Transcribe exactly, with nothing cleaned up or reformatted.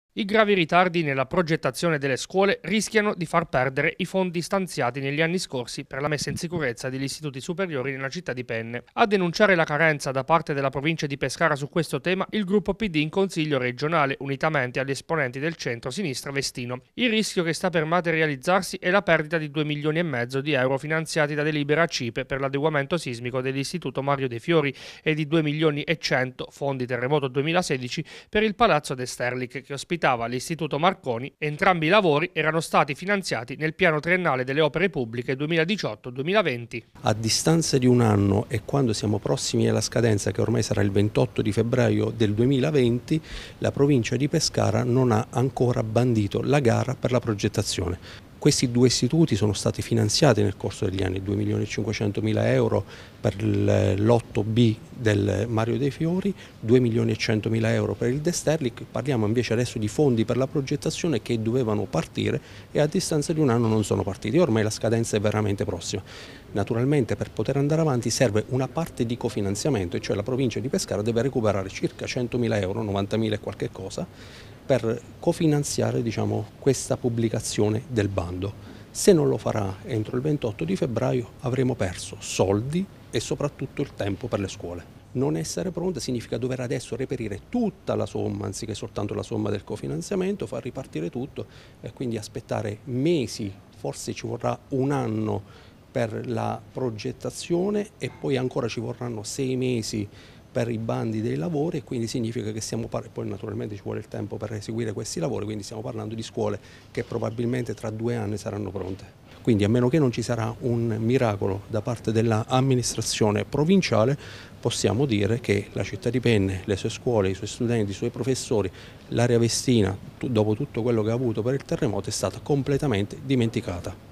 I gravi ritardi nella progettazione delle scuole rischiano di far perdere i fondi stanziati negli anni scorsi per la messa in sicurezza degli istituti superiori nella città di Penne. A denunciare la carenza da parte della provincia di Pescara su questo tema il gruppo P D in Consiglio regionale, unitamente agli esponenti del centro-sinistra Vestino. Il rischio che sta per materializzarsi è la perdita di due milioni e mezzo di euro finanziati da delibera C I P E per l'adeguamento sismico dell'Istituto Mario De Fiori e di due milioni e cento fondi terremoto duemilasedici per il Palazzo De Sterlich che ospitava l'Istituto Marconi. Entrambi i lavori erano stati finanziati nel piano triennale delle opere pubbliche duemiladiciotto duemilaventi. A distanza di un anno e quando siamo prossimi alla scadenza, che ormai sarà il ventotto di febbraio del duemilaventi, la provincia di Pescara non ha ancora bandito la gara per la progettazione. Questi due istituti sono stati finanziati nel corso degli anni, due milioni e cinquecentomila euro per l'otto B del Mario De Fiori, due milioni e centomila euro per il De Sterlich. Parliamo invece adesso di fondi per la progettazione che dovevano partire e a distanza di un anno non sono partiti. Ormai la scadenza è veramente prossima. Naturalmente per poter andare avanti serve una parte di cofinanziamento, e cioè la provincia di Pescara deve recuperare circa centomila euro, novantamila e qualche cosa, per cofinanziare, diciamo, questa pubblicazione del bando. Se non lo farà entro il ventotto di febbraio avremo perso soldi e soprattutto il tempo per le scuole. Non essere pronta significa dover adesso reperire tutta la somma anziché soltanto la somma del cofinanziamento, far ripartire tutto e quindi aspettare mesi, forse ci vorrà un anno per la progettazione e poi ancora ci vorranno sei mesi per i bandi dei lavori, e quindi significa che stiamo parlando, poi naturalmente ci vuole il tempo per eseguire questi lavori, quindi stiamo parlando di scuole che probabilmente tra due anni saranno pronte. Quindi a meno che non ci sarà un miracolo da parte dell'amministrazione provinciale, possiamo dire che la città di Penne, le sue scuole, i suoi studenti, i suoi professori, l'area vestina, dopo tutto quello che ha avuto per il terremoto, è stata completamente dimenticata.